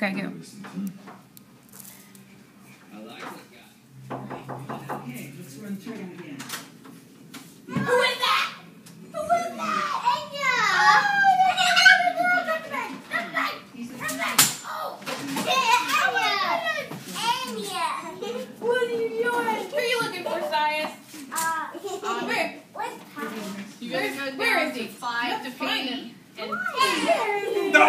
Okay, go. Okay, let's run through them again. Who is that? Who is that? Anya! Anya! What are you doing? Who are you looking for, Sias? Where? Where's Papa? You gotta go down to 5 to P. And No!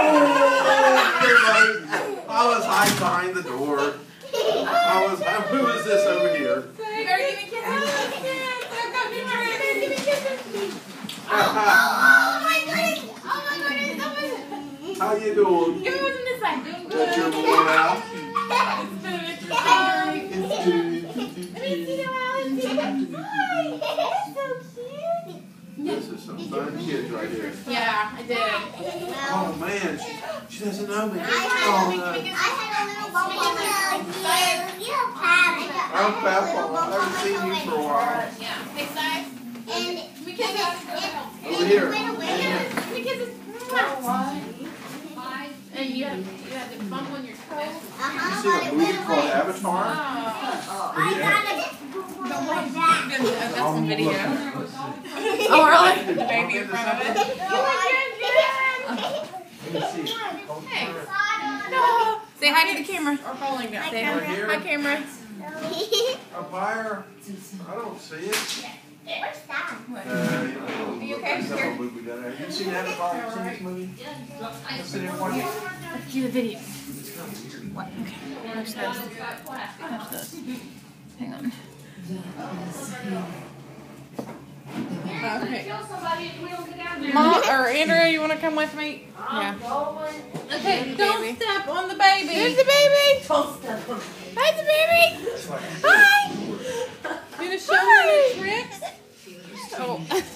I was hiding behind the door. Who is this over here? you better give me kisses. Give me kisses. Oh my goodness! Oh my goodness! How you doing? Give me one from this side. Doing good. Got your boy out? Hi. Let me see the mouse. Hi! That's so cute! This is some fun kids right here. Yeah, I did. Oh man, she doesn't know me. I Oh, had a little bump on my foot. You're Papa. I'm Papa. I haven't seen you for a while. Yeah. Hey, Sias. And We kisses. Over here. Give me kisses. And you had to bump on your toe. You see a movie called Avatar? I got it before my back. That's some video. Oh, really? The baby in front of it. Hey. No. Say hi to the camera. Or falling down. Say Right here. hi, camera. Up higher? I don't see it. Where's that? Are you okay? Here. Have you seen Avatar? Have you seen this movie? I've seen it one. Let's do the video. What? Okay. Watch this. Watch this. Hang on. Okay. Mom or Andrea, you want to come with me? Yeah. Okay. Don't step on the baby. There's the baby. Don't step on Hi, the baby. Hi. You gonna show her your tricks? Oh.